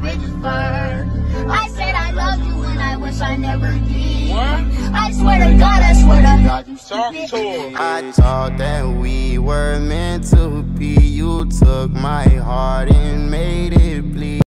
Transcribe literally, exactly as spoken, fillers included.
bridges burn. I said I love you when I wish I never did. What? I swear to God, I swear to God, you Talk to him. I thought that we were meant to be. You took my heart and